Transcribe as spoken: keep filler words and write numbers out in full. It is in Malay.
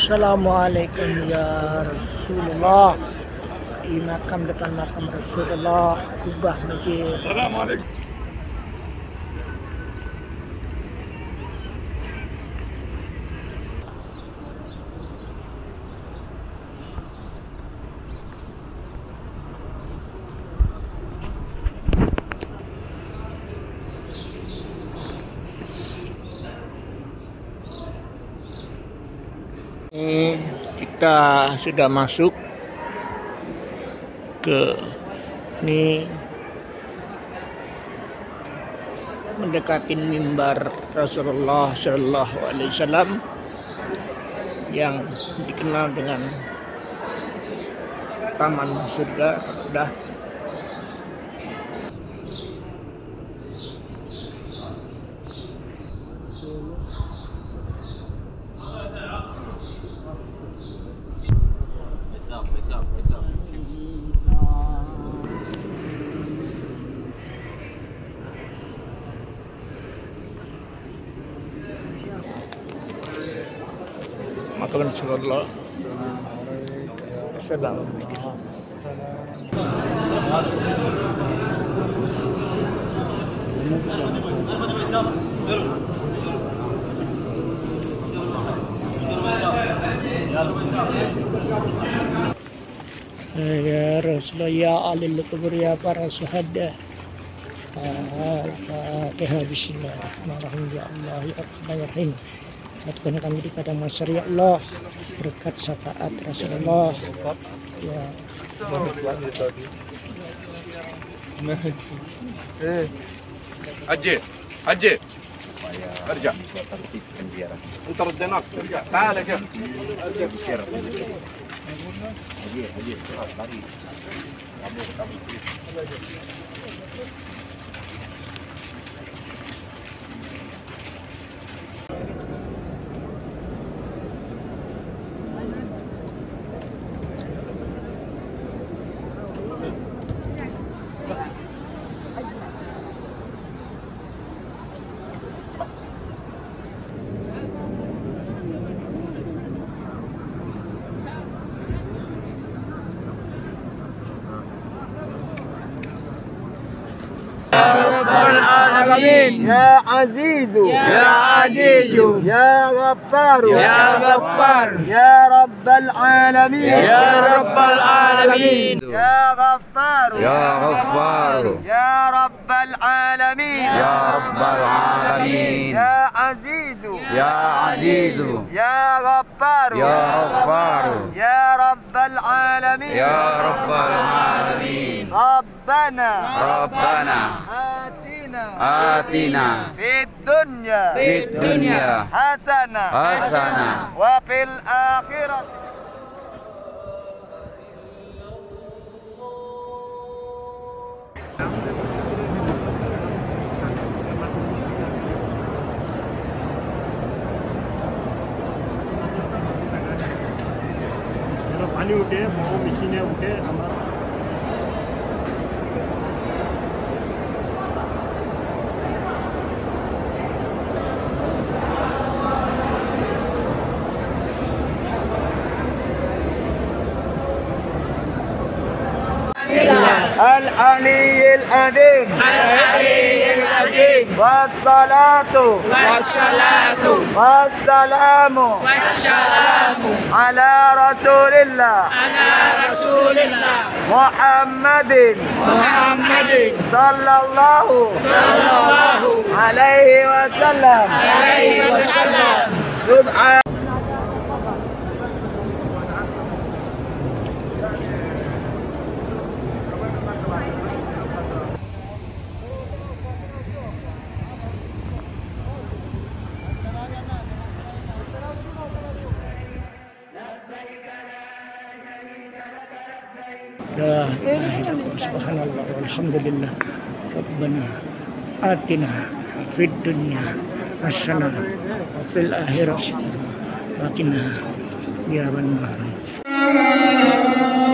Assalamualaikum ya Rasulullah. Di makam depan makam Rasulullah, kubah masjid. Assalamualaikum. Ini kita sudah masuk ke ini mendekati mimbar Rasulullah Shallallahu Alaihi Wasallam yang dikenal dengan Taman Surga. Sudah Besar, besar. makam Rasulullah sedang ya Rasulullah, ya alil kubur, ya para syuhada. Al-Fatihah. Bismillahirrahmanirrahim. Ya Allah, ya Rahman-Rahim. Satukan kami di padang mahsyar ya Allah, berkat syafaat Rasulullah. Ya Eh, Haji, Haji. ارجع انت رديناك ارجع تعال يا شيخ ارجع Alamin. Ya Azizu, Ya Azizu, Ya Ghaffar, Ya Ghaffar, Ya Rabbal Alamin, Ya Rabbal Alamin, Ya Ghaffar, Ya Ghaffar, Ya Rabbal Alamin, Ya Rabbal Alamin, Ya Azizu, Ya Azizu, Ya Ghaffar, Ya Ghaffar, Ya Rabbal Alamin, Ya Rabbal Alamin. Rabbana Rabbana Atina Atina Fid Dunya Fid Dunya Hasanah Hasanah Wa Fil Akhirat. पानी उठे वो मशीनें उठे हमारा العلي العظيم العلي العظيم والصلاة والصلاة والسلام والسلام على رسول الله على رسول الله محمد محمد صلى الله صلى الله عليه وسلم. عليه وسلم. سبحان La ilaha illallah, subhanallah, walhamdulillah, rabbana atina fid dunya hasanah wa fil akhirati hasanah wa qina adzaban nar.